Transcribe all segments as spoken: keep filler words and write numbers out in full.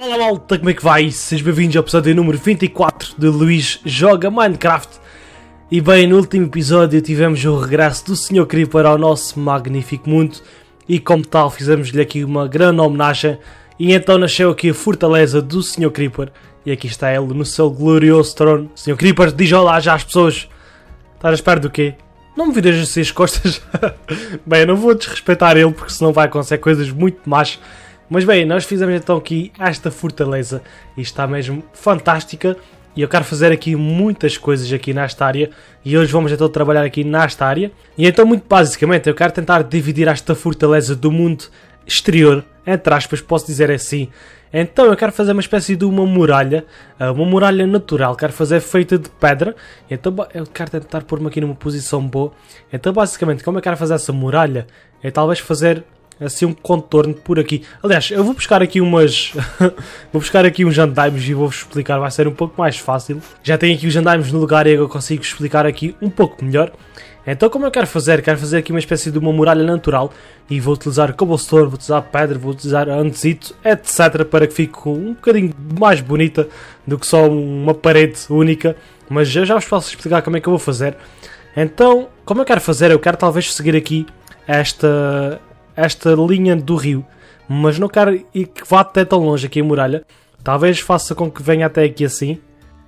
Olá malta, como é que vai? Sejam bem-vindos ao episódio número vinte e quatro de Luís Joga Minecraft. E bem, no último episódio tivemos o regresso do senhor Creeper ao nosso magnífico mundo. E como tal fizemos-lhe aqui uma grande homenagem. E então nasceu aqui a fortaleza do senhor Creeper. E aqui está ele no seu glorioso trono. senhor Creeper, diz olá já às pessoas. Estás à espera do quê? Não me vires assim as costas. Bem, eu não vou desrespeitar ele porque senão vai acontecer coisas muito más. Mas bem, nós fizemos então aqui esta fortaleza e está mesmo fantástica e eu quero fazer aqui muitas coisas aqui nesta área e hoje vamos então trabalhar aqui nesta área e então muito basicamente eu quero tentar dividir esta fortaleza do mundo exterior, entre aspas, posso dizer assim. Então eu quero fazer uma espécie de uma muralha, uma muralha natural, quero fazer feita de pedra, então eu quero tentar pôr-me aqui numa posição boa. Então basicamente como eu quero fazer essa muralha é talvez fazer assim um contorno por aqui. Aliás, eu vou buscar aqui umas vou buscar aqui uns andaimes e vou-vos explicar, vai ser um pouco mais fácil. Já tenho aqui os andaimes no lugar e eu consigo explicar aqui um pouco melhor. Então como eu quero fazer? Quero fazer aqui uma espécie de uma muralha natural e vou utilizar cobblestone, vou utilizar pedra, vou utilizar andesito, etcétera para que fique um bocadinho mais bonita do que só uma parede única. Mas eu já vos posso explicar como é que eu vou fazer. Então, como eu quero fazer? Eu quero talvez seguir aqui esta... esta linha do rio, mas não quero ir que vá até tão longe aqui a muralha. Talvez faça com que venha até aqui assim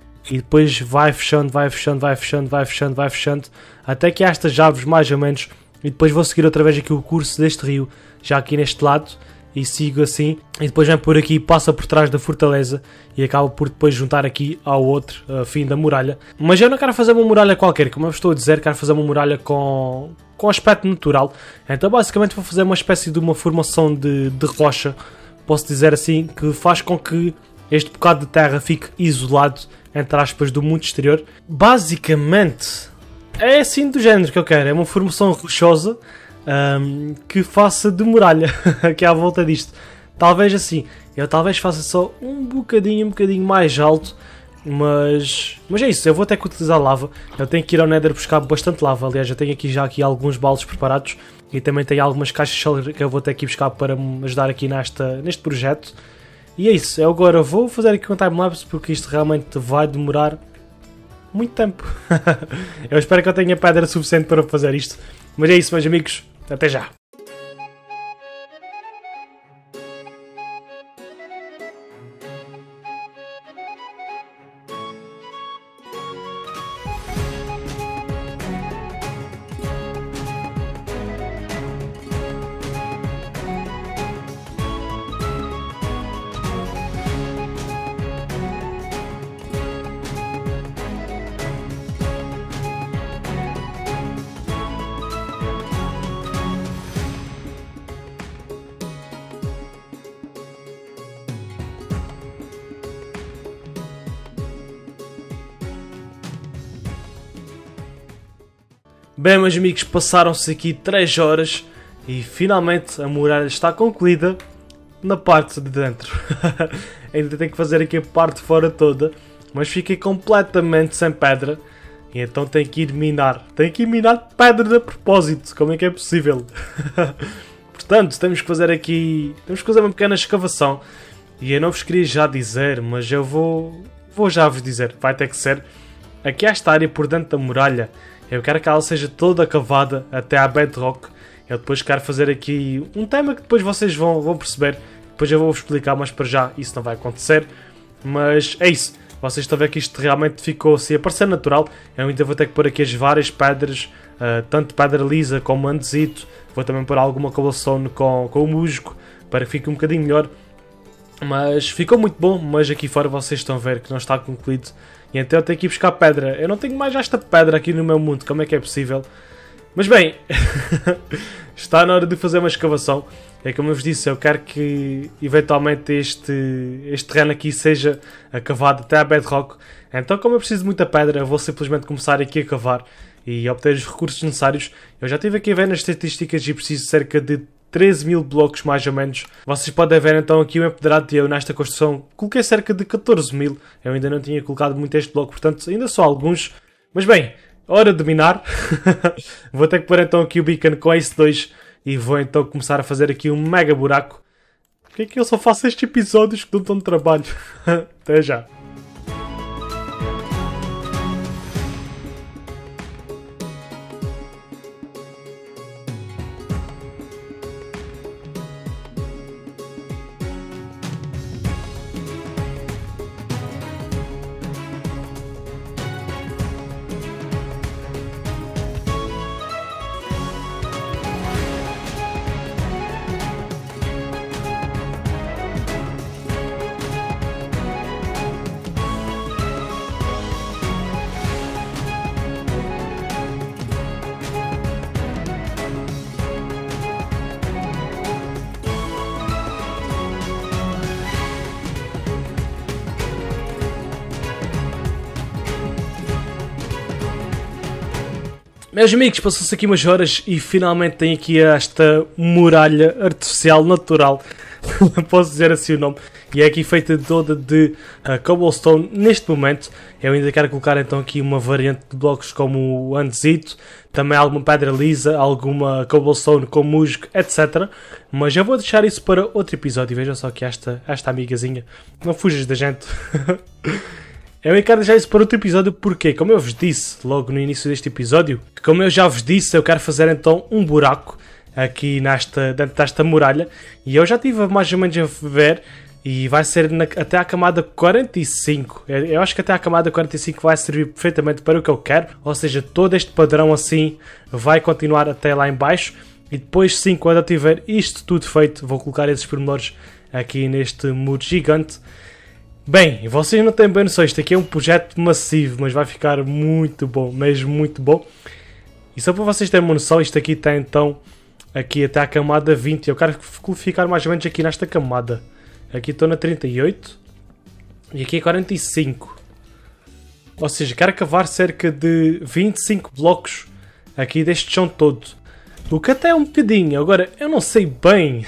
e depois vai fechando, vai fechando, vai fechando, vai fechando, vai fechando até que há estas árvores mais ou menos e depois vou seguir outra vez aqui o curso deste rio já aqui neste lado e sigo assim e depois vem por aqui, passa por trás da fortaleza e acaba por depois juntar aqui ao outro uh, fim da muralha. Mas eu não quero fazer uma muralha qualquer, como eu estou a dizer, quero fazer uma muralha com com aspecto natural. Então basicamente vou fazer uma espécie de uma formação de, de rocha, posso dizer assim, que faz com que este bocado de terra fique isolado, entre aspas, do mundo exterior. Basicamente é assim do género que eu quero, é uma formação rochosa um, que faça de muralha, aqui à volta disto. Talvez assim, eu talvez faça só um bocadinho, um bocadinho mais alto. Mas, mas é isso, eu vou ter que utilizar lava. Eu tenho que ir ao Nether buscar bastante lava. Aliás, eu tenho aqui já aqui alguns baldes preparados. E também tenho algumas caixas que eu vou ter que ir buscar para me ajudar aqui nesta, neste projeto. E é isso, eu agora vou fazer aqui um timelapse porque isto realmente vai demorar muito tempo. Eu espero que eu tenha pedra suficiente para fazer isto. Mas é isso, meus amigos, até já. Bem, meus amigos, passaram-se aqui três horas e finalmente a muralha está concluída na parte de dentro. Ainda tenho que fazer aqui a parte de fora toda, mas fiquei completamente sem pedra e então tenho que ir minar. Tenho que ir minar pedra a propósito, como é que é possível? Portanto, temos que fazer aqui, temos que fazer uma pequena escavação e eu não vos queria já dizer, mas eu vou, vou já vos dizer, vai ter que ser. Aqui esta área por dentro da muralha, eu quero que ela seja toda cavada até à bedrock. Eu depois quero fazer aqui um tema que depois vocês vão, vão perceber. Depois eu vou-vos explicar, mas para já isso não vai acontecer. Mas é isso. Vocês estão a ver que isto realmente ficou assim a parecer natural. Eu ainda vou ter que pôr aqui as várias pedras, uh, tanto pedra lisa como andesito. Vou também pôr alguma cobblestone com, com o musgo, para que fique um bocadinho melhor. Mas ficou muito bom, mas aqui fora vocês estão a ver que não está concluído. E então eu tenho que ir buscar pedra. Eu não tenho mais esta pedra aqui no meu mundo, como é que é possível? Mas bem, está na hora de fazer uma escavação. É como eu vos disse, eu quero que eventualmente este, este terreno aqui seja cavado até à bedrock. Então como eu preciso de muita pedra, eu vou simplesmente começar aqui a cavar e obter os recursos necessários. Eu já estive aqui a ver nas estatísticas e preciso de cerca de treze mil blocos mais ou menos. Vocês podem ver então aqui o empedrado e eu nesta construção coloquei cerca de catorze mil. Eu ainda não tinha colocado muito este bloco, portanto ainda só alguns. Mas bem, hora de minar. Vou ter que pôr então aqui o beacon com Ace dois e vou então começar a fazer aqui um mega buraco. Porque é que eu só faço estes episódios que não dão trabalho? Até já. Meus amigos, passou-se aqui umas horas e finalmente tem aqui esta muralha artificial natural, posso dizer assim o nome, e é aqui feita toda de uh, cobblestone neste momento. Eu ainda quero colocar então aqui uma variante de blocos como o andesito, também alguma pedra lisa, alguma cobblestone com musgo, etcétera. Mas eu vou deixar isso para outro episódio. Vejam só aqui esta, esta amigazinha, não fujas da gente. Eu quero deixar isso para outro episódio porque, como eu vos disse logo no início deste episódio, como eu já vos disse, eu quero fazer então um buraco aqui nesta, dentro desta muralha, e eu já estive mais ou menos a ver, e vai ser na, até a camada quarenta e cinco. Eu, eu acho que até a camada quarenta e cinco vai servir perfeitamente para o que eu quero, ou seja, todo este padrão assim vai continuar até lá em baixo, e depois sim, quando eu tiver isto tudo feito, vou colocar esses pormenores aqui neste muro gigante. Bem, vocês não têm bem noção, isto aqui é um projeto massivo, mas vai ficar muito bom, mesmo muito bom. E só para vocês terem uma noção, isto aqui tem então, aqui até a camada vinte, eu quero ficar mais ou menos aqui nesta camada. Aqui estou na trinta e oito, e aqui é quarenta e cinco. Ou seja, quero cavar cerca de vinte e cinco blocos aqui deste chão todo. O que até é um bocadinho, agora eu não sei bem...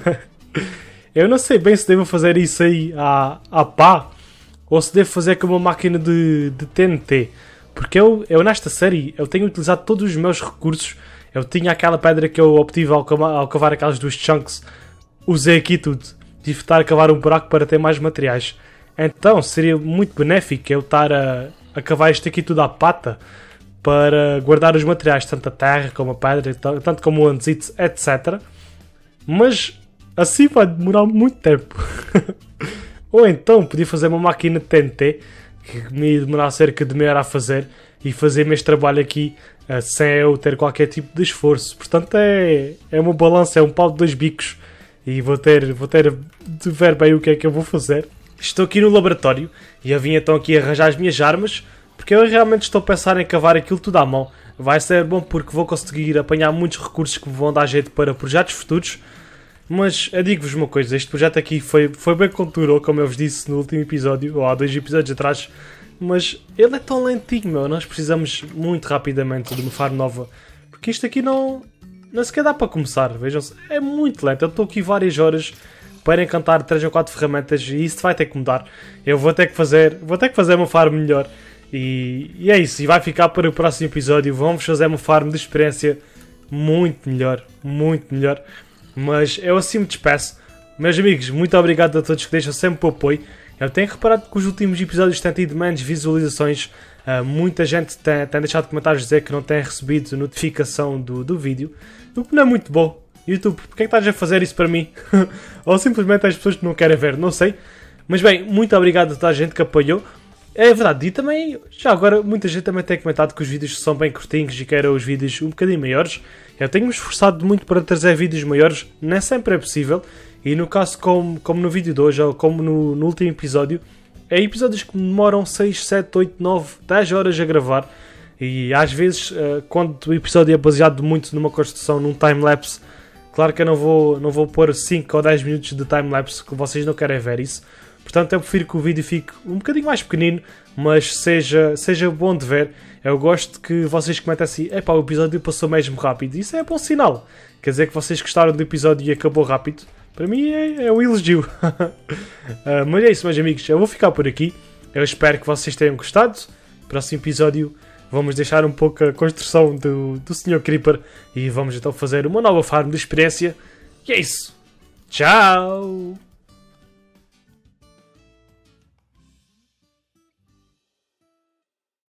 Eu não sei bem se devo fazer isso aí à, à pá ou se devo fazer com uma máquina de, de T N T. Porque eu, eu nesta série eu tenho utilizado todos os meus recursos. Eu tinha aquela pedra que eu obtive ao, ao cavar aquelas duas chunks. Usei aqui tudo. Tive de estar a cavar um buraco para ter mais materiais. Então seria muito benéfico eu estar a, a cavar isto aqui tudo à pata para guardar os materiais, tanto a terra como a pedra, tanto como o andesito, etcétera. Mas... assim vai demorar muito tempo. Ou então podia fazer uma máquina de T N T que me ia demorar cerca de meia hora a fazer e fazer este trabalho aqui uh, sem eu ter qualquer tipo de esforço. Portanto é, é uma balança, é um pau de dois bicos e vou ter, vou ter de ver bem o que é que eu vou fazer. Estou aqui no laboratório e eu vim então aqui arranjar as minhas armas porque eu realmente estou a pensar em cavar aquilo tudo à mão. Vai ser bom porque vou conseguir apanhar muitos recursos que me vão dar jeito para projetos futuros. Mas eu digo-vos uma coisa, este projeto aqui foi, foi bem conturou, como eu vos disse no último episódio, ou há dois episódios atrás, mas ele é tão lentinho, meu, nós precisamos muito rapidamente de uma farm nova, porque isto aqui não, não sequer dá para começar, vejam-se, é muito lento, eu estou aqui várias horas para encantar três ou quatro ferramentas e isso vai ter que mudar, eu vou ter que fazer, vou ter que fazer uma farm melhor, e, e é isso, e vai ficar para o próximo episódio, vamos fazer uma farm de experiência muito melhor, muito melhor. Mas eu assim me despeço. Meus amigos, muito obrigado a todos que deixam sempre o apoio. Eu tenho reparado que os últimos episódios têm tido menos visualizações. Uh, muita gente tem, tem deixado comentários dizer que não tem recebido notificação do, do vídeo. O que não é muito bom. YouTube, porque é que estás a fazer isso para mim? Ou simplesmente as pessoas que não querem ver, não sei. Mas bem, muito obrigado a toda a gente que apoiou. É verdade, e também, já agora, muita gente também tem comentado que os vídeos são bem curtinhos e querem os vídeos um bocadinho maiores. Eu tenho-me esforçado muito para trazer vídeos maiores, nem sempre é possível. E no caso, como, como no vídeo de hoje, ou como no, no último episódio, é episódios que demoram seis, sete, oito, nove, dez horas a gravar. E às vezes, quando o episódio é baseado muito numa construção, num time-lapse, claro que eu não vou, não vou pôr cinco ou dez minutos de time-lapse, que vocês não querem ver isso. Portanto, eu prefiro que o vídeo fique um bocadinho mais pequenino, mas seja, seja bom de ver. Eu gosto que vocês comentem assim, epá, o episódio passou mesmo rápido. Isso é bom sinal. Quer dizer que vocês gostaram do episódio e acabou rápido. Para mim é, é um elogio. uh, mas é isso, meus amigos. Eu vou ficar por aqui. Eu espero que vocês tenham gostado. No próximo episódio vamos deixar um pouco a construção do, do senhor Creeper e vamos então fazer uma nova farm de experiência. E é isso. Tchau!